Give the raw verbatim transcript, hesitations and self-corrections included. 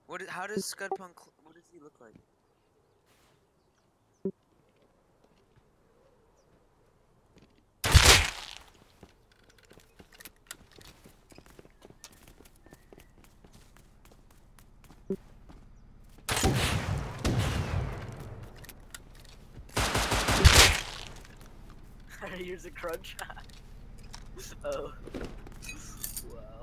What? Is, how does Scudpunk? What does he look like? Here's a crunch. Oh. Wow.